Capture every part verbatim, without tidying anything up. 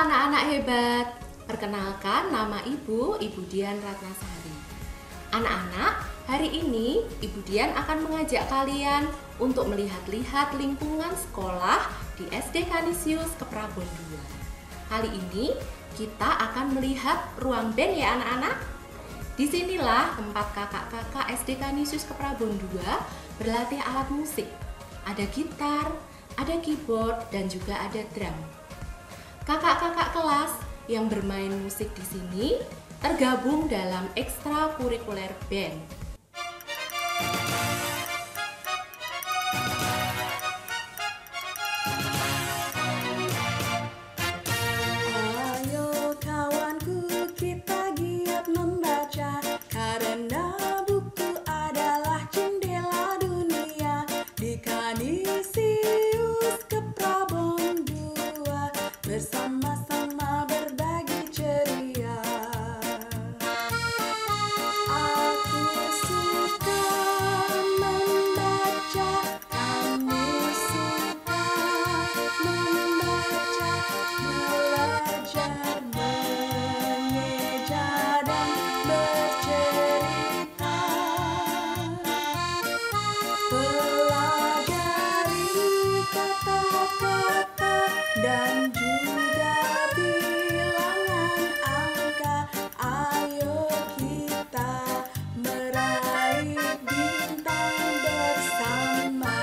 anak-anak hebat, perkenalkan nama Ibu, Ibu Dian Ratnasari. Anak-anak, hari ini Ibu Dian akan mengajak kalian untuk melihat-lihat lingkungan sekolah di S D Kanisius Keprabon dua. Kali ini kita akan melihat ruang band ya anak-anak. Disinilah tempat kakak-kakak S D Kanisius Keprabon dua berlatih alat musik. Ada gitar, ada keyboard, dan juga ada drum. Kakak-kakak kelas yang bermain musik di sini tergabung dalam ekstrakurikuler band. Ayo kawanku, kita giat membaca, karena buku adalah jendela dunia. Di Kanisius Keprabon dua bersama-sama berbagi ceria. Aku suka membaca, kamu suka membaca, belajar, mengeja, dan bercerita. Pelajari kata-kata dan juga bilangan angka. Ayo kita meraih bintang bersama.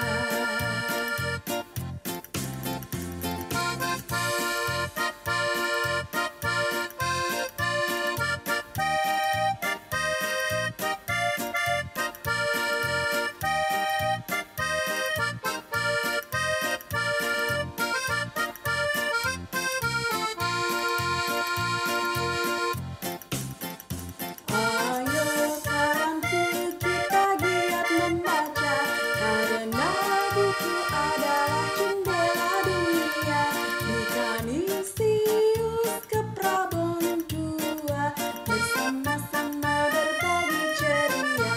Ayo kawanku, kita giat membaca, karena buku adalah jendela dunia. Di Kanisius Keprabon dua bersama-sama berbagi ceria.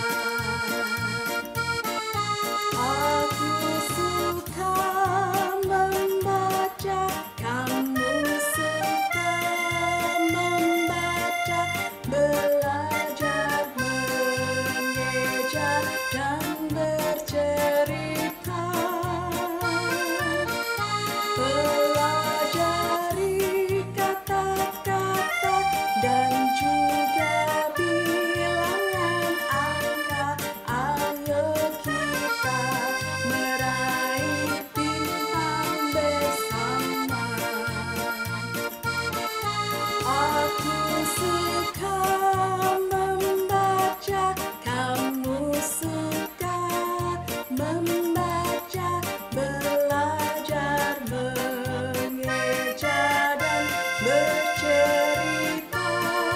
Aku suka membaca, kamu suka membaca, belajar, mengeja, dan bercerita. Pelajari kata-kata dan juga bilangan angka. Ayo kita meraih bintang bersama. Aku suka membaca, kamu suka membaca, belajar, mengeja, dan bercerita.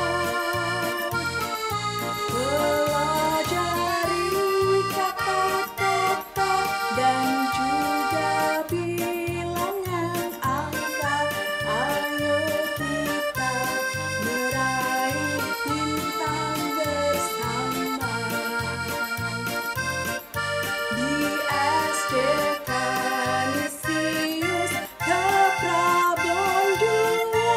Pelajari kata-kata dan juga bilangan angka. Ayo kita meraih bintang bersama. Di S D Kanisius Keprabon dua.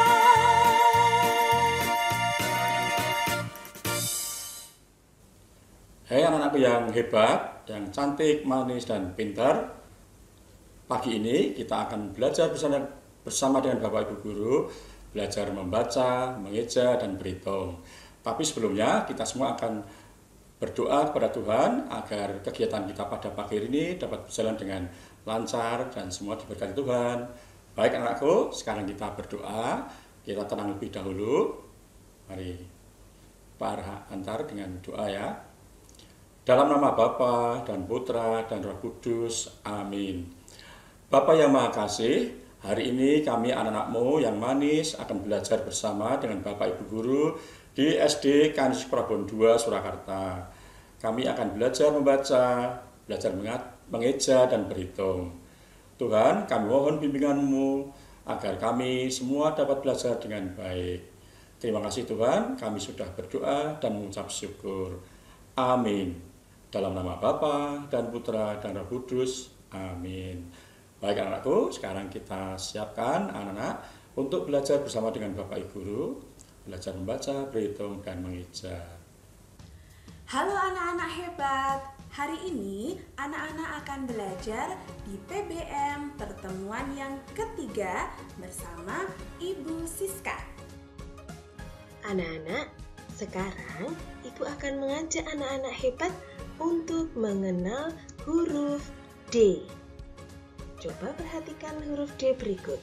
Hai anak-anakku yang hebat, yang cantik, manis, dan pintar. Pagi ini kita akan belajar bersama, bersama dengan Bapak Ibu Guru, belajar membaca, mengeja, dan berhitung. Tapi sebelumnya kita semua akan berdoa kepada Tuhan agar kegiatan kita pada pagi ini dapat berjalan dengan lancar dan semua diberkati Tuhan. Baik anak-anakku, sekarang kita berdoa, kita tenang lebih dahulu. Mari Pak Arha antar dengan doa ya. Dalam nama Bapa dan Putra dan Roh Kudus, amin. Bapa yang Maha Kasih, hari ini kami anak-anakmu yang manis akan belajar bersama dengan Bapak Ibu Guru di S D Kanisius Keprabon dua Surakarta. Kami akan belajar membaca, belajar mengeja, dan berhitung. Tuhan, kami mohon bimbingan-Mu agar kami semua dapat belajar dengan baik. Terima kasih Tuhan, kami sudah berdoa dan mengucap syukur. Amin. Dalam nama Bapa dan Putra dan Roh Kudus. Amin. Baik anak-anakku, sekarang kita siapkan anak-anak untuk belajar bersama dengan Bapak Ibu Guru, belajar membaca, berhitung, dan mengeja. Halo anak-anak hebat, hari ini anak-anak akan belajar di P B M pertemuan yang ketiga bersama Ibu Siska. Anak-anak, sekarang Ibu akan mengajak anak-anak hebat untuk mengenal huruf D. Coba perhatikan huruf D berikut.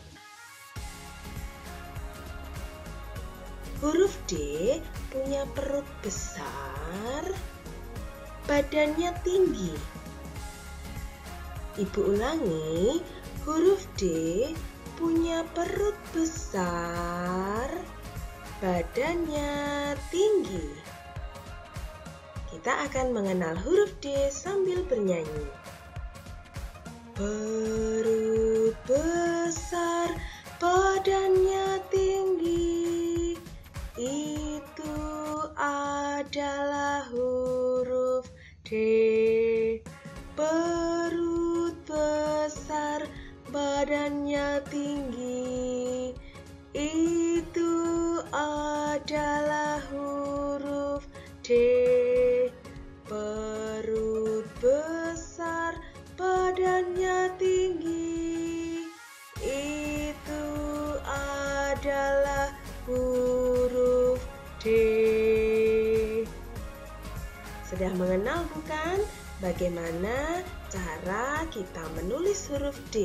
Huruf D punya perut besar, badannya tinggi. Ibu ulangi, huruf D punya perut besar, badannya tinggi. Kita akan mengenal huruf D sambil bernyanyi. Perut besar, badannya tinggi, itu adalah huruf D. Perut besar, badannya tinggi, itu adalah huruf D. Perut besar, badannya tinggi, itu adalah huruf D. Sudah mengenal bukan bagaimana cara kita menulis huruf D?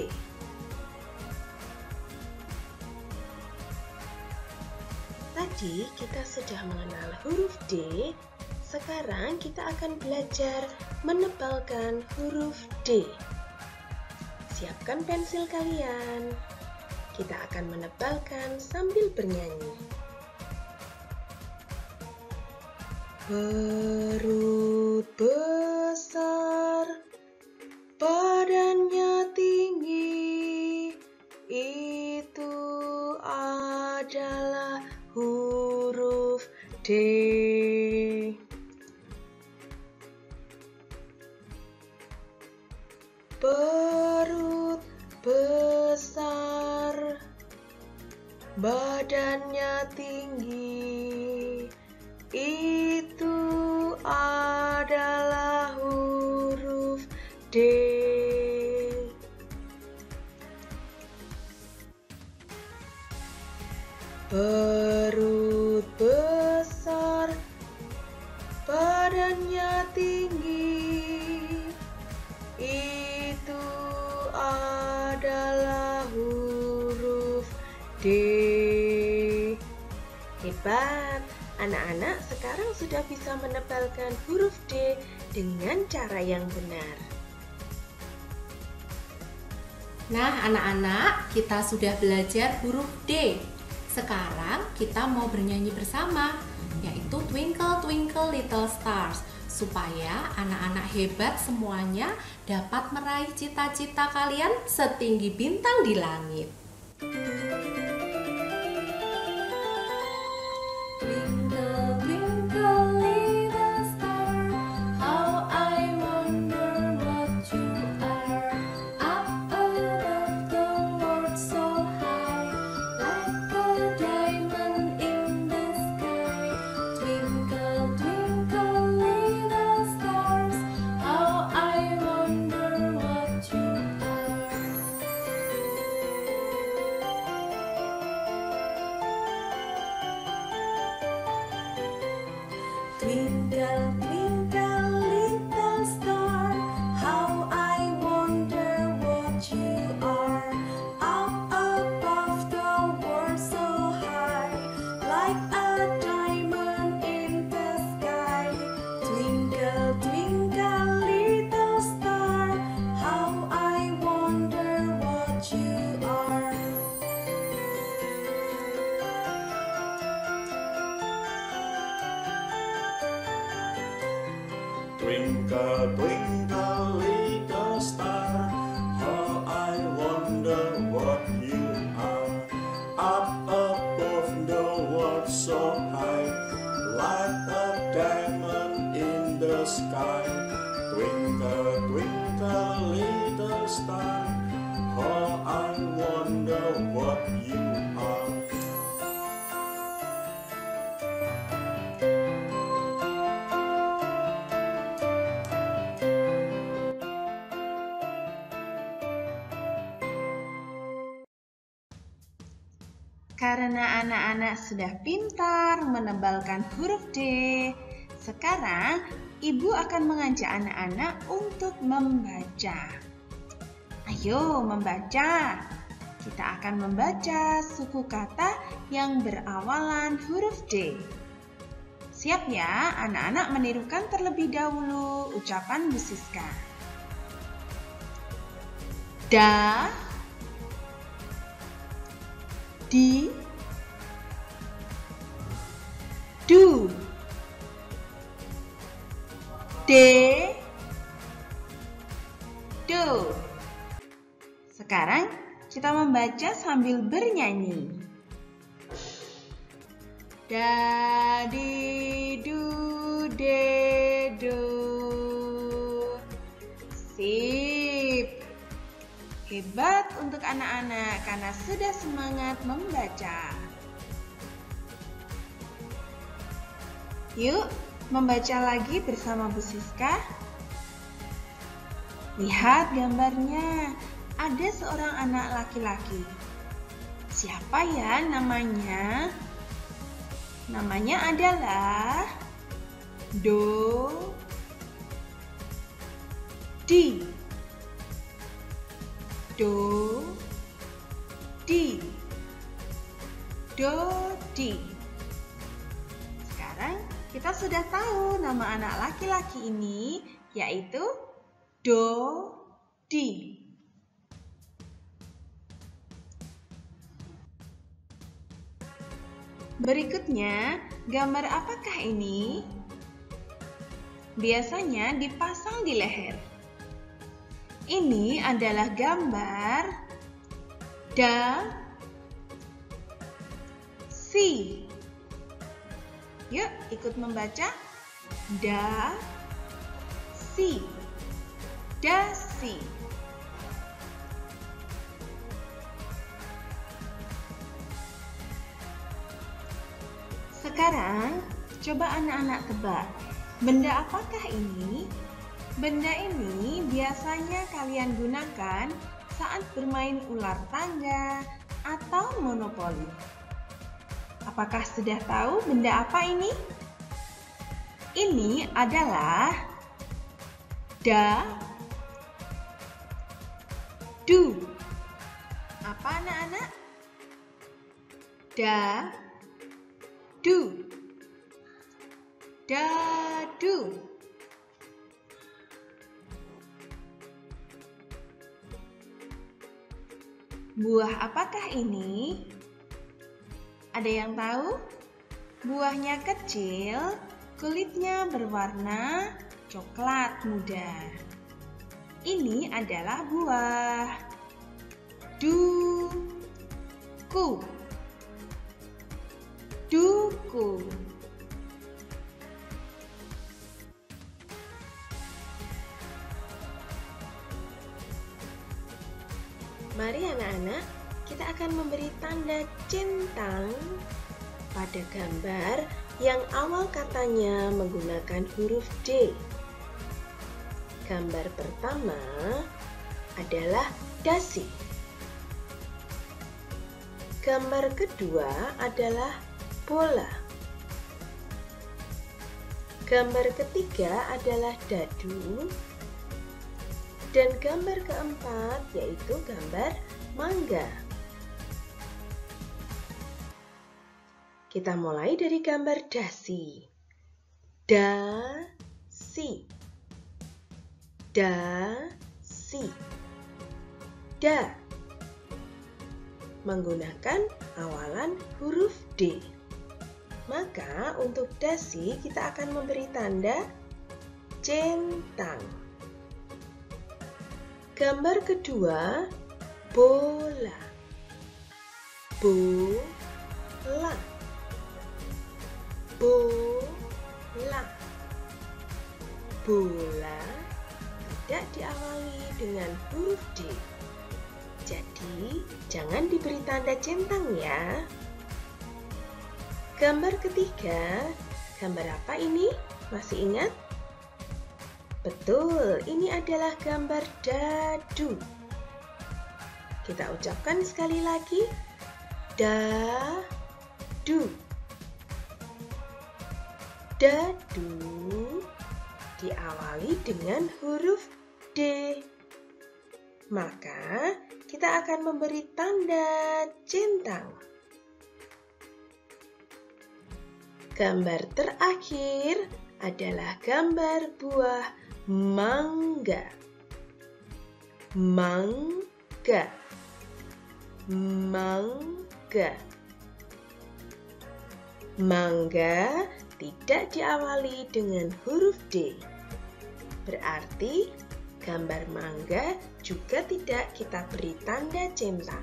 Tadi kita sudah mengenal huruf D, sekarang kita akan belajar menebalkan huruf D. Siapkan pensil kalian. Kita akan menebalkan sambil bernyanyi. Perut besar, badannya tinggi, itu adalah huruf D. Perut besar, badannya tinggi, itu adalah huruf D. Perut besar, badannya tinggi, itu adalah huruf D. Hebat! Anak-anak sekarang sudah bisa menebalkan huruf D dengan cara yang benar. Nah, anak-anak, kita sudah belajar huruf D. Sekarang kita mau bernyanyi bersama, yaitu Twinkle Twinkle Little Stars, supaya anak-anak hebat semuanya dapat meraih cita-cita kalian setinggi bintang di langit. Twinkle, twinkle, little star, how I wonder what you are. Up above the world so high, like a diamond in the sky. Twinkle, twinkle, little stars, how I wonder what you are. Twinkle, twinkle, little star, how I wonder what you are. Up above the world so high, like a diamond in the sky. Twinkle, twinkle, little star, how I wonder what you are. Twinkle, twinkle, little star, how I wonder what you are. Up above the world so high, like a diamond in the sky. Twinkle, twinkle, little star, how I wonder what you are. Karena anak-anak sudah pintar menebalkan huruf D, sekarang Ibu akan mengajak anak-anak untuk membaca. Ayo membaca. Kita akan membaca suku kata yang berawalan huruf D. Siap ya, anak-anak menirukan terlebih dahulu ucapan Bu Siska. Da, di, du, de, do. Sekarang kita membaca sambil bernyanyi. Da, di, du, de, do. Sip. Hebat untuk anak-anak karena sudah semangat membaca. Yuk, membaca lagi bersama Bu Siska. Lihat gambarnya, ada seorang anak laki-laki. Siapa ya namanya? Namanya adalah Do, Di. Do, Di. Do, Di. Sekarang kita sudah tahu nama anak laki-laki ini, yaitu Do, Di. Berikutnya, gambar apakah ini? Biasanya dipasang di leher. Ini adalah gambar da, si. Yuk, ikut membaca. Da, si. Dasi. Sekarang, coba anak-anak tebak. Benda apakah ini? Benda ini biasanya kalian gunakan saat bermain ular tangga atau monopoli. Apakah sudah tahu benda apa ini? Ini adalah da, du. Apa anak-anak? Da, du. Dadu. Buah apakah ini? Ada yang tahu? Buahnya kecil, kulitnya berwarna coklat muda. Ini adalah buah duku. Duku. Mari anak-anak, kita akan memberi tanda centang pada gambar yang awal katanya menggunakan huruf D. Gambar pertama adalah dasi. Gambar kedua adalah bola. Gambar ketiga adalah dadu. Dan gambar keempat yaitu gambar mangga. Kita mulai dari gambar dasi. Da-si. Da-si. Da. Menggunakan awalan huruf D. Maka untuk dasi kita akan memberi tanda centang. Gambar kedua, bola. Bola. Bola. Bola tidak diawali dengan huruf D. Jadi, jangan diberi tanda centang ya. Gambar ketiga, gambar apa ini? Masih ingat? Betul, ini adalah gambar dadu. Kita ucapkan sekali lagi. dadu. Dadu diawali dengan huruf D. Maka kita akan memberi tanda centang. Gambar terakhir adalah gambar buah mangga. Mangga. Mangga. Mangga tidak diawali dengan huruf D. Berarti gambar mangga juga tidak kita beri tanda centang.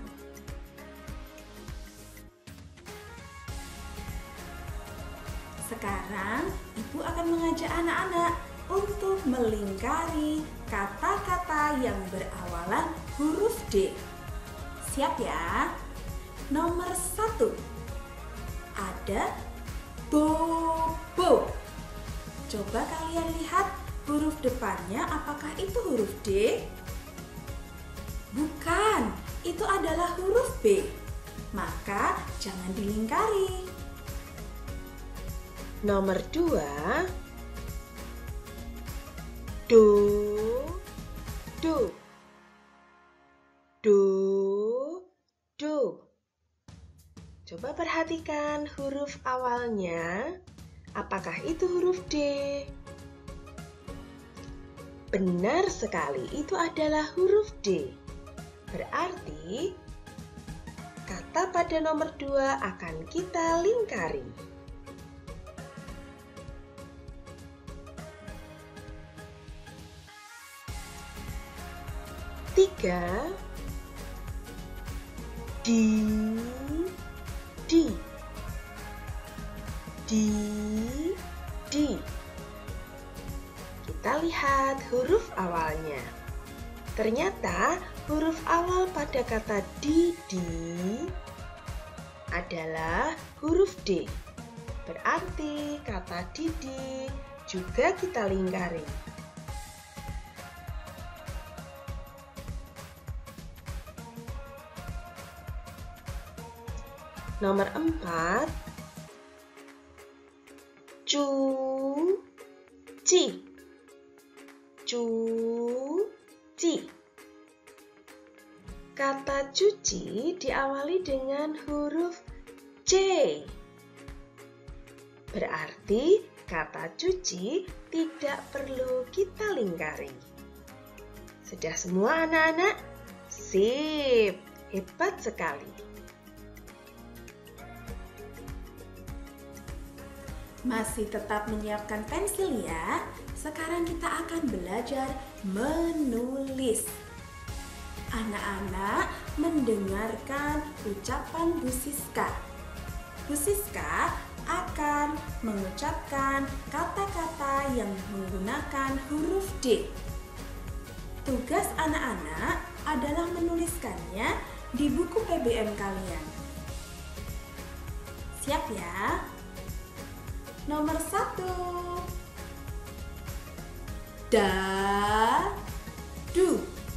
Sekarang Ibu akan mengajak anak-anak untuk melingkari kata-kata yang berawalan huruf D. Siap ya? Nomor satu, ada bobo. Coba kalian lihat huruf depannya, apakah itu huruf D? Bukan, itu adalah huruf B. Maka jangan dilingkari. Nomor dua, do, do, do, do. Coba perhatikan huruf awalnya, apakah itu huruf D? Benar sekali, itu adalah huruf D. Berarti kata pada nomor dua akan kita lingkari. Tiga, di, di, di, di. Kita lihat huruf awalnya. Ternyata huruf awal pada kata Didi adalah huruf D. Berarti kata Didi juga kita lingkari. Nomor empat, cuci. Cuci. Kata cuci diawali dengan huruf C. Berarti kata cuci tidak perlu kita lingkari. Sudah semua anak-anak? Sip, hebat sekali. Masih tetap menyiapkan pensil ya? Sekarang kita akan belajar menulis. Anak-anak mendengarkan ucapan Bu Siska. Bu Siska akan mengucapkan kata-kata yang menggunakan huruf D. Tugas anak-anak adalah menuliskannya di buku P B M kalian. Siap ya? Nomor satu, dadu,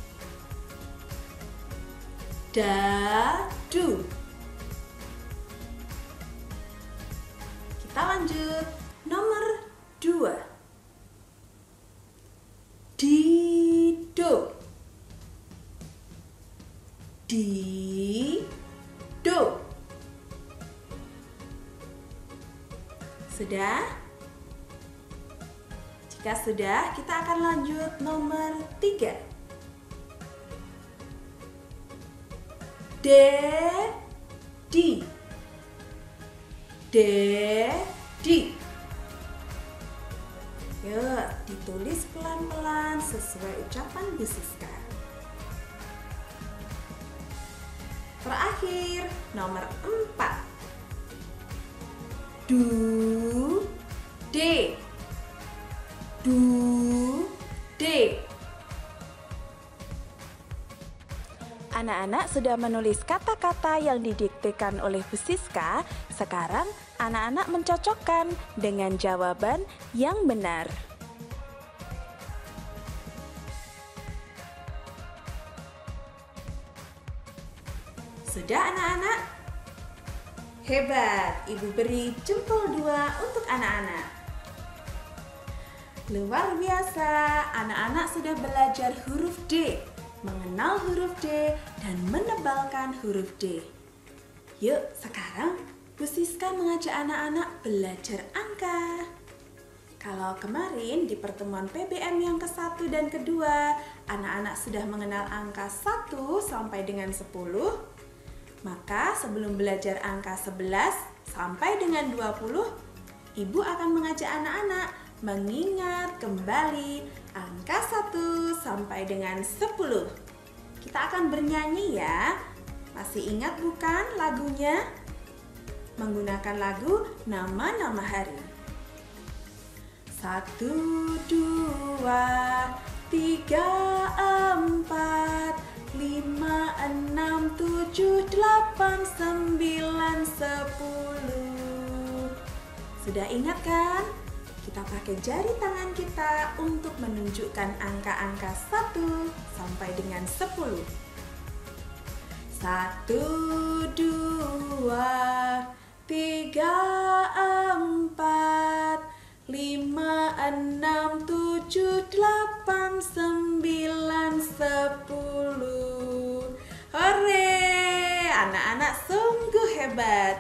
dadu. Kita lanjut. Nomor dua, dido, dido. Sudah? Jika sudah, kita akan lanjut nomor tiga. Dedi. Dedi. Yuk, ditulis pelan-pelan sesuai ucapan Bu Siska. Terakhir, nomor empat. Du, de, du, de. Anak-anak sudah menulis kata-kata yang didiktekan oleh Bu Siska. Sekarang anak-anak mencocokkan dengan jawaban yang benar. Sudah anak-anak? Hebat, Ibu beri jempol dua untuk anak-anak. Luar biasa, anak-anak sudah belajar huruf D, mengenal huruf D, dan menebalkan huruf D. Yuk, sekarang Bu Siska mengajak anak-anak belajar angka. Kalau kemarin di pertemuan P B M yang ke satu dan kedua, anak-anak sudah mengenal angka satu sampai dengan sepuluh, maka sebelum belajar angka sebelas sampai dengan dua puluh, Ibu akan mengajak anak-anak mengingat kembali angka satu sampai dengan sepuluh. Kita akan bernyanyi ya. Masih ingat bukan lagunya? Menggunakan lagu nama-nama hari. Satu, dua, tiga, empat, lima, enam, tujuh, delapan, sembilan, sepuluh. Sudah ingat kan? Kita pakai jari tangan kita untuk menunjukkan angka-angka satu sampai dengan sepuluh. Satu, dua, tiga, empat, lima, enam, tujuh, delapan, sembilan, sepuluh. Hore! Anak-anak sungguh hebat.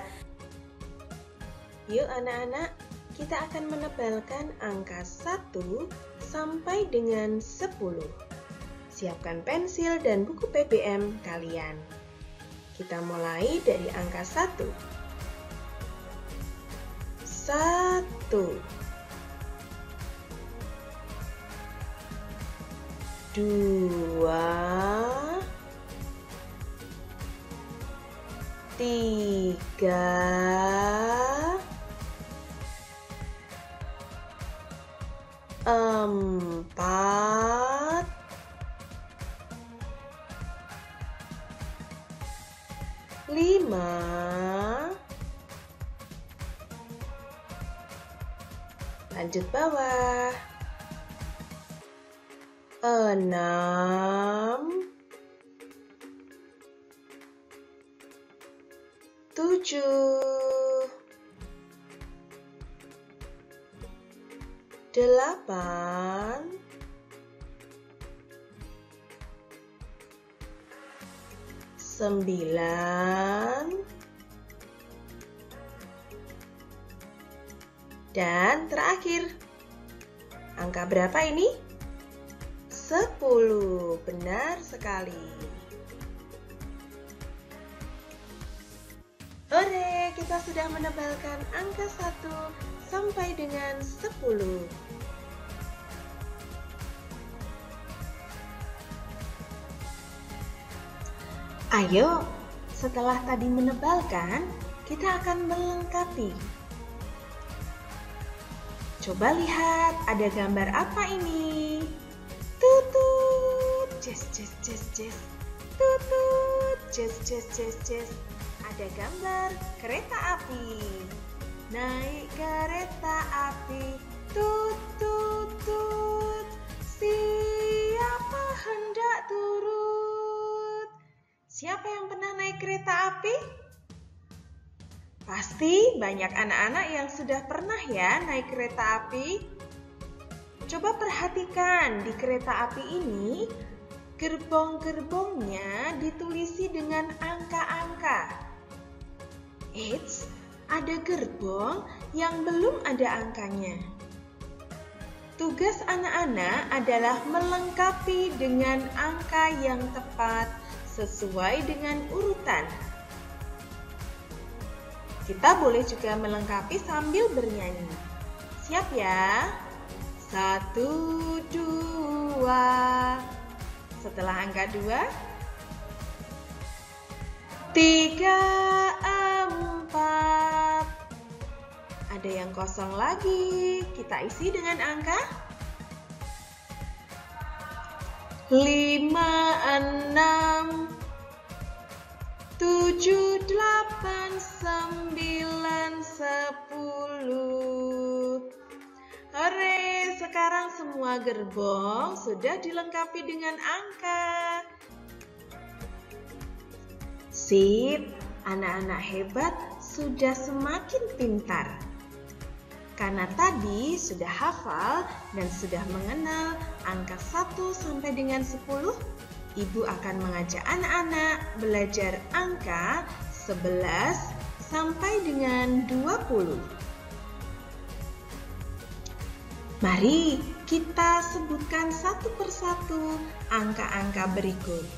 Yuk anak-anak, kita akan menebalkan angka satu sampai dengan sepuluh. Siapkan pensil dan buku P B M kalian. Kita mulai dari angka satu. Satu. Dua. Tiga. Empat. Lima. Lanjut bawah. Enam. Tujuh. Delapan. Sembilan. Dan terakhir, angka berapa ini? Sepuluh. Benar sekali. Ore, kita sudah menebalkan angka satu sampai dengan sepuluh. Ayo, setelah tadi menebalkan, kita akan melengkapi. Coba lihat, ada gambar apa ini? Tutut, jes, jes, jes, jes. Tutut, jes, jes, jes, jes. Ada gambar kereta api. Naik kereta api, tut, tut, tut. Siapa hendak turut? Siapa yang pernah naik kereta api? Pasti banyak anak-anak yang sudah pernah ya naik kereta api. Coba perhatikan di kereta api ini, gerbong-gerbongnya ditulisi dengan angka-angka. Eits, ada gerbong yang belum ada angkanya. Tugas anak-anak adalah melengkapi dengan angka yang tepat sesuai dengan urutan. Kita boleh juga melengkapi sambil bernyanyi. Siap ya? Satu, dua. Setelah angka dua, tiga, empat. Ada yang kosong lagi. Kita isi dengan angka lima, enam, tujuh, delapan, sembilan, sepuluh. Hore, sekarang semua gerbong sudah dilengkapi dengan angka. Sip, anak-anak hebat sudah semakin pintar. Karena tadi sudah hafal dan sudah mengenal angka satu sampai dengan sepuluh, Ibu akan mengajak anak-anak belajar angka sebelas sampai dengan dua puluh. Mari kita sebutkan satu persatu angka-angka berikut.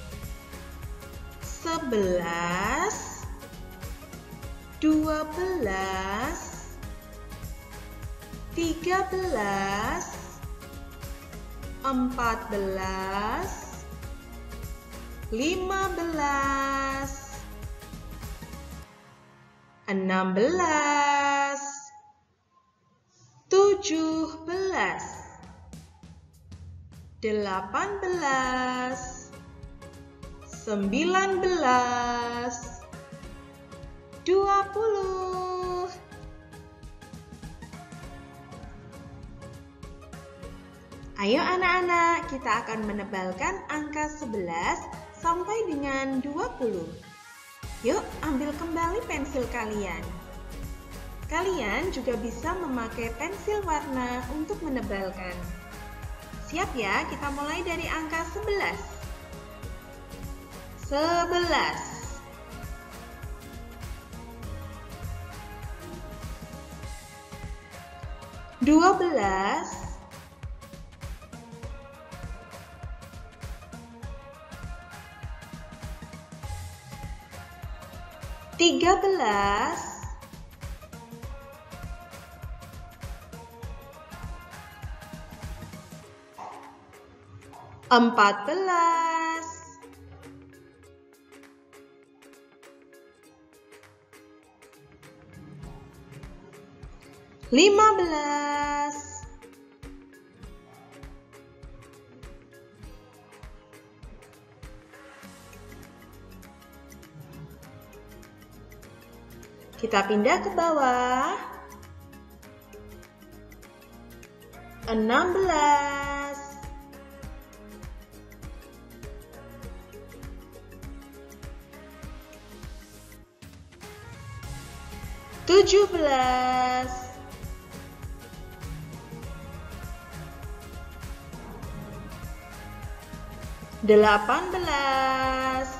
Sebelas, dua belas, tiga belas, empat belas, lima belas, enam belas, tujuh belas, delapan belas, sembilan belas, dua puluh. Ayo anak-anak, kita akan menebalkan angka sebelas sampai dengan dua puluh. Yuk, ambil kembali pensil kalian. Kalian juga bisa memakai pensil warna untuk menebalkan. Siap ya, kita mulai dari angka sebelas. Sebelas. Dua belas. Tiga belas. Empat belas. Lima belas. Kita pindah ke bawah. Enam belas. Tujuh belas. Delapan belas.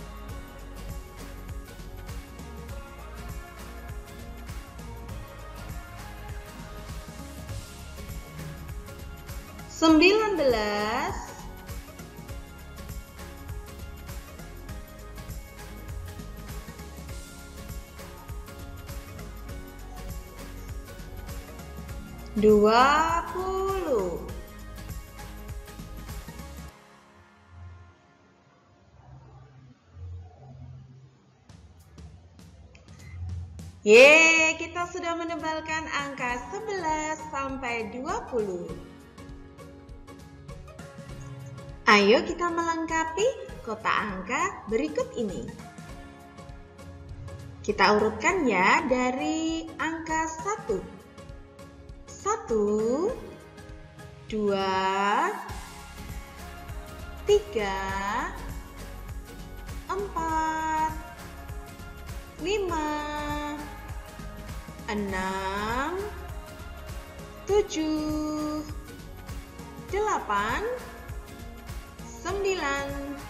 Sembilan belas. Dua puluh. Yeay, kita sudah menebalkan angka sebelas sampai dua puluh. Ayo kita melengkapi kotak angka berikut ini. Kita urutkan ya dari angka satu. Satu, dua, tiga, empat, lima, enam, tujuh, delapan, sembilan,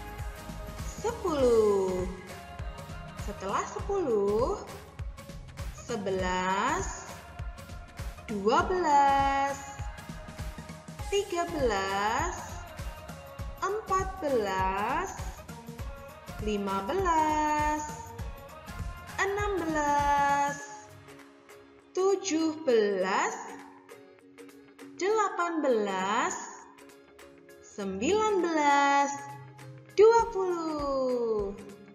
sepuluh. Setelah sepuluh, sebelas, dua belas, tiga belas, empat belas, lima belas, enam belas, tujuh belas, delapan belas, sembilan belas, dua puluh.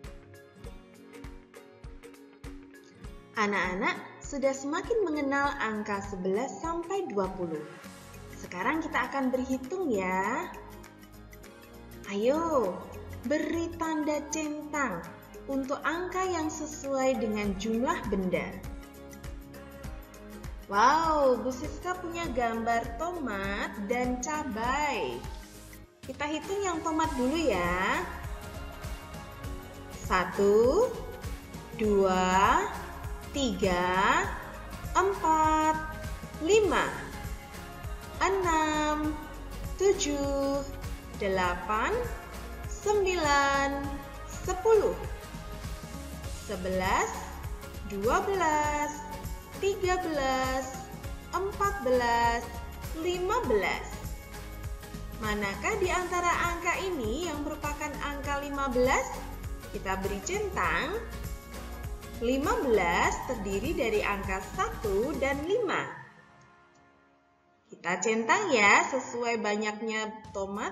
Anak-anak sudah semakin mengenal angka sebelas sampai dua puluh. Sekarang kita akan berhitung ya. Ayo, beri tanda centang untuk angka yang sesuai dengan jumlah benda. Wow, Bu Siska punya gambar tomat dan cabai. Kita hitung yang tomat dulu ya. Satu, dua, tiga, empat, lima, enam, tujuh, delapan, sembilan, sepuluh, sebelas, dua belas, tiga belas, empat belas, lima belas. Manakah di antara angka ini yang merupakan angka lima belas? Kita beri centang. lima belas terdiri dari angka satu dan lima. Kita centang ya sesuai banyaknya tomat.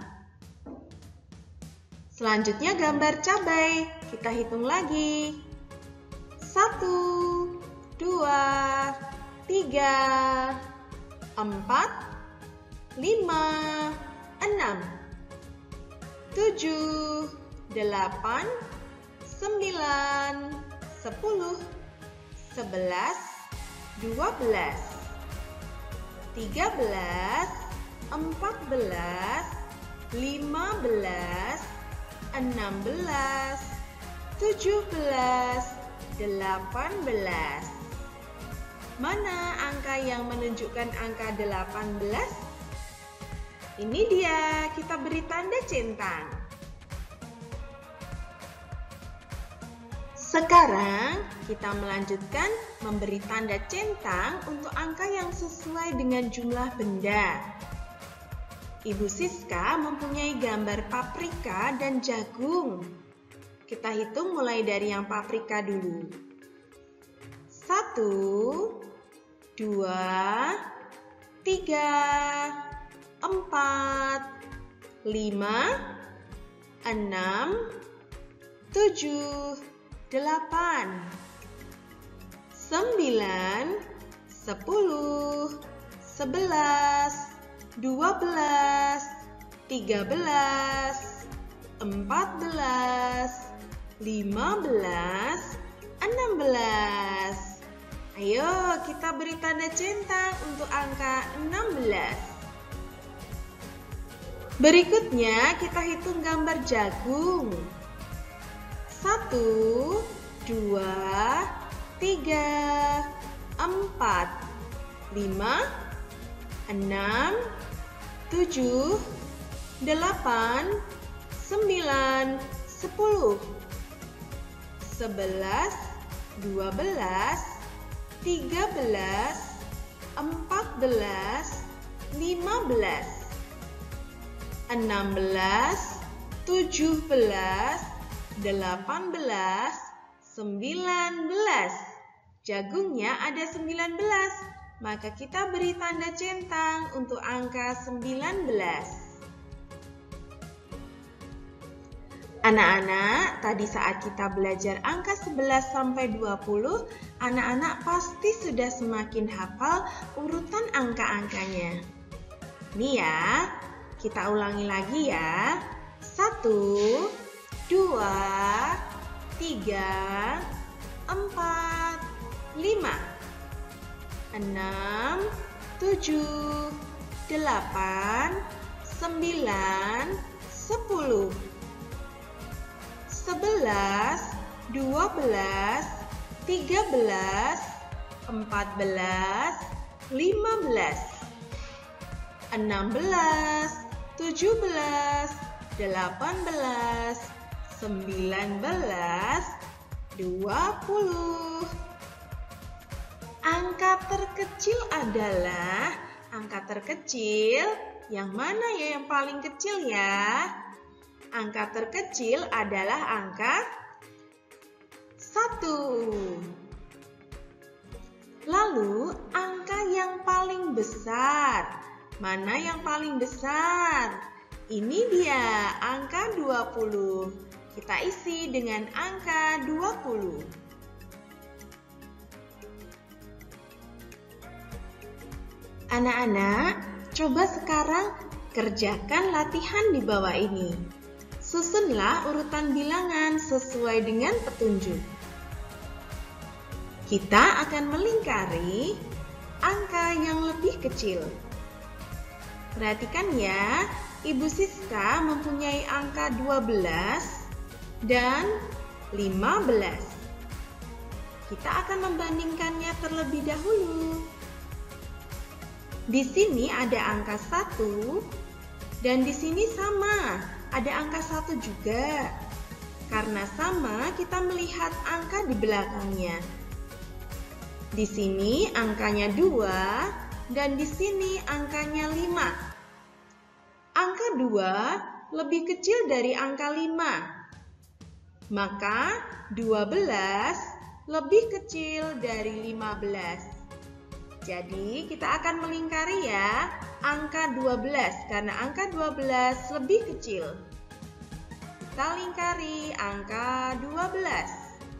Selanjutnya gambar cabai. Kita hitung lagi. Satu, dua, tiga, empat, lima, enam, tujuh, delapan, sembilan, sepuluh, sebelas, dua belas, tiga belas, empat belas, lima belas, enam belas, tujuh belas, delapan belas. Mana angka yang menunjukkan angka delapan belas? Ini dia, kita beri tanda centang. Sekarang kita melanjutkan memberi tanda centang untuk angka yang sesuai dengan jumlah benda. Ibu Siska mempunyai gambar paprika dan jagung. Kita hitung mulai dari yang paprika dulu. Satu, dua, tiga, empat, lima, enam, tujuh, delapan, sembilan, sepuluh, sebelas, dua belas, tiga belas, empat belas, lima belas, enam belas. Ayo kita beri tanda centang untuk angka enam belas. Berikutnya kita hitung gambar jagung. Satu, dua, tiga, empat, lima, enam, tujuh, delapan, sembilan, sepuluh, sebelas, dua belas, tiga belas, empat belas, lima belas, enam belas, tujuh belas, delapan belas, sembilan belas. Jagungnya ada sembilan belas, maka kita beri tanda centang untuk angka sembilan belas. Anak-anak, tadi saat kita belajar angka sebelas sampai dua puluh, anak-anak pasti sudah semakin hafal urutan angka-angkanya. Nih ya, kita ulangi lagi ya. Satu, dua, tiga, empat, lima, enam, tujuh, delapan, sembilan, sepuluh, sebelas, dua belas, tiga belas, empat belas, lima belas, enam belas, tujuh belas, delapan belas, sembilan belas, dua puluh. Angka terkecil adalah angka terkecil yang mana ya yang paling kecil ya? Angka terkecil adalah angka satu. Lalu angka yang paling besar. Mana yang paling besar? Ini dia angka dua puluh. Kita isi dengan angka dua puluh. Anak-anak, coba sekarang kerjakan latihan di bawah ini. Susunlah urutan bilangan sesuai dengan petunjuk. Kita akan melingkari angka yang lebih kecil. Perhatikan ya, Ibu Siska mempunyai angka dua belas dan lima belas. Kita akan membandingkannya terlebih dahulu. Di sini ada angka satu dan di sini sama, ada angka satu juga. Karena sama, kita melihat angka di belakangnya. Di sini angkanya dua dan di sini angkanya lima. Angka dua lebih kecil dari angka lima. Maka dua belas lebih kecil dari lima belas. Jadi kita akan melingkari ya angka dua belas karena angka dua belas lebih kecil. Kita lingkari angka dua belas.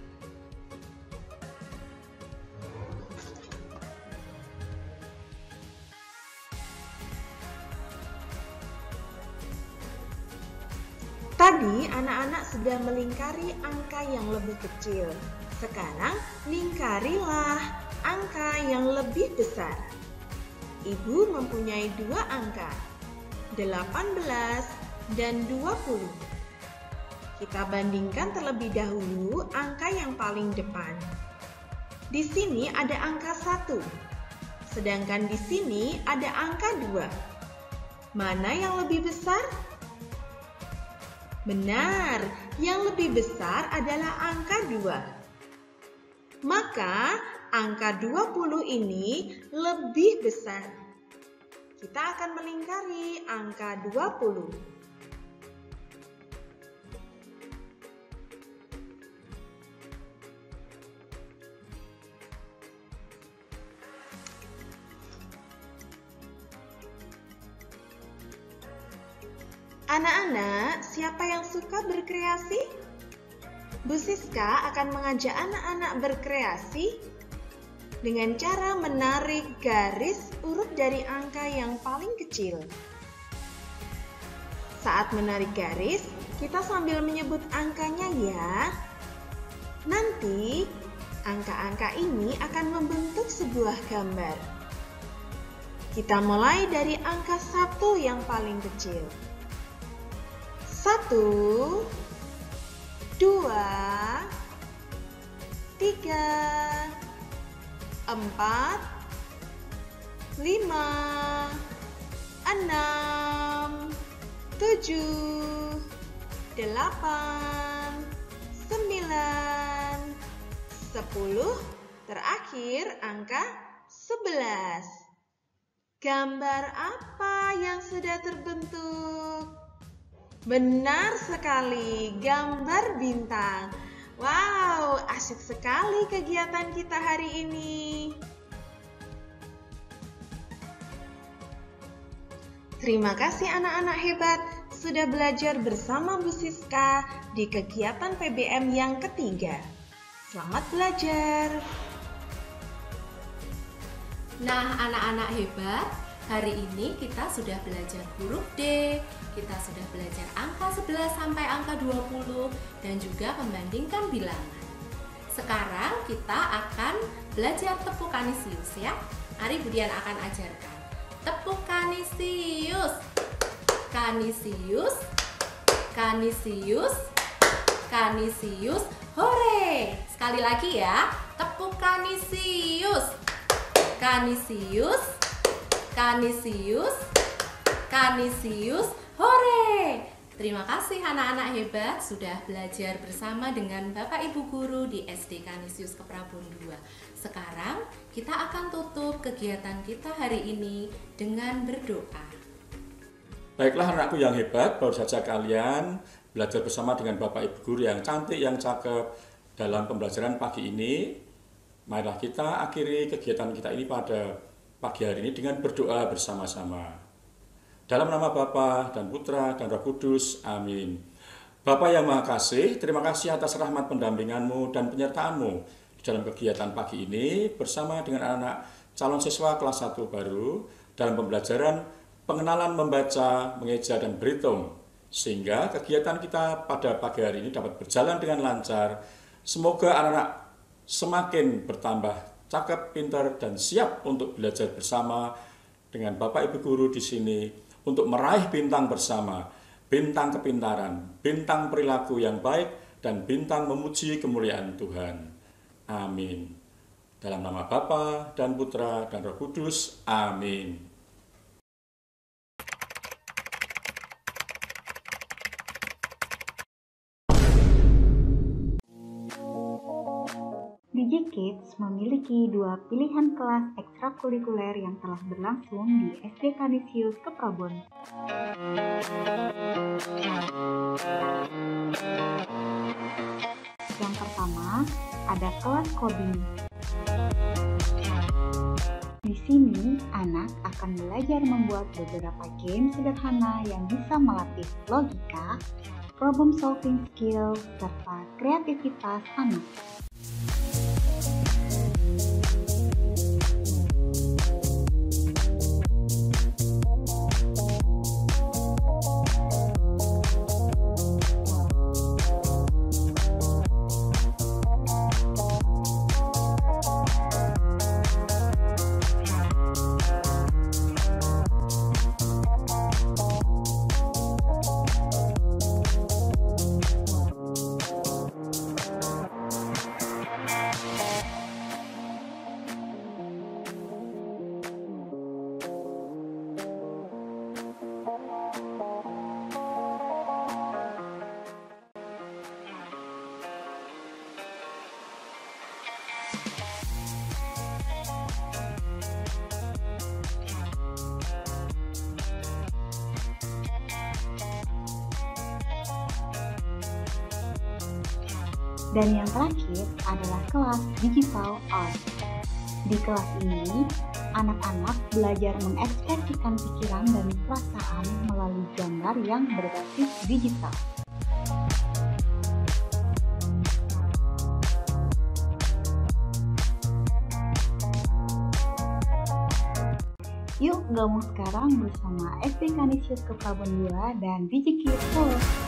Tadi anak-anak sudah melingkari angka yang lebih kecil. Sekarang lingkarilah angka yang lebih besar. Ibu mempunyai dua angka, delapan belas dan dua puluh. Kita bandingkan terlebih dahulu angka yang paling depan. Di sini ada angka satu, sedangkan di sini ada angka dua. Mana yang lebih besar? Benar, yang lebih besar adalah angka dua. Maka angka dua puluh ini lebih besar. Kita akan melingkari angka dua puluh. Anak-anak, siapa yang suka berkreasi? Bu Siska akan mengajak anak-anak berkreasi dengan cara menarik garis urut dari angka yang paling kecil. Saat menarik garis, kita sambil menyebut angkanya ya. Nanti, angka-angka ini akan membentuk sebuah gambar. Kita mulai dari angka satu yang paling kecil. Satu, dua, tiga, empat, lima, enam, tujuh, delapan, sembilan, sepuluh, terakhir angka sebelas. Gambar apa yang sudah terbentuk? Benar sekali, gambar bintang. Wow, asyik sekali kegiatan kita hari ini. Terima kasih anak-anak hebat sudah belajar bersama Bu Siska di kegiatan P B M yang ketiga. Selamat belajar. Nah, anak-anak hebat, hari ini kita sudah belajar huruf D, kita sudah belajar angka sebelas sampai angka dua puluh dan juga membandingkan bilangan. Sekarang kita akan belajar tepuk kanisius ya. Ari Budian akan ajarkan. Tepuk kanisius. Kanisius. Kanisius. Kanisius. Hore. Sekali lagi ya. Tepuk kanisius. Kanisius. Kanisius. Kanisius. Hore! Terima kasih anak-anak hebat sudah belajar bersama dengan Bapak Ibu Guru di S D Kanisius Keprabon dua. Sekarang kita akan tutup kegiatan kita hari ini dengan berdoa. Baiklah anakku yang hebat, baru saja kalian belajar bersama dengan Bapak Ibu Guru yang cantik, yang cakep dalam pembelajaran pagi ini. Marilah kita akhiri kegiatan kita ini pada pagi hari ini dengan berdoa bersama-sama. Dalam nama Bapa dan Putra dan Roh Kudus, amin. Bapa yang Maha Kasih, terima kasih atas rahmat pendampingan-Mu dan penyertaan-Mu di dalam kegiatan pagi ini bersama dengan anak calon siswa kelas satu baru dalam pembelajaran pengenalan membaca, mengeja, dan berhitung. Sehingga kegiatan kita pada pagi hari ini dapat berjalan dengan lancar. Semoga anak-anak semakin bertambah cakep, pintar, dan siap untuk belajar bersama dengan Bapak Ibu Guru di sini untuk meraih bintang bersama, bintang kepintaran, bintang perilaku yang baik, dan bintang memuji kemuliaan Tuhan. Amin. Dalam nama Bapa dan Putra dan Roh Kudus. Amin. DigiKids memiliki dua pilihan kelas ekstrakurikuler yang telah berlangsung di S D Canisius Keprabon. Yang pertama, ada kelas coding. Di sini, anak akan belajar membuat beberapa game sederhana yang bisa melatih logika, problem solving skill, serta kreativitas anak. Dan yang terakhir adalah kelas Digital Art. Di kelas ini, anak-anak belajar mengekspresikan pikiran dan perasaan melalui gambar yang berbasis digital. Yuk gabung sekarang bersama S D Canisius Keprabon dua dan DigiKids Solo.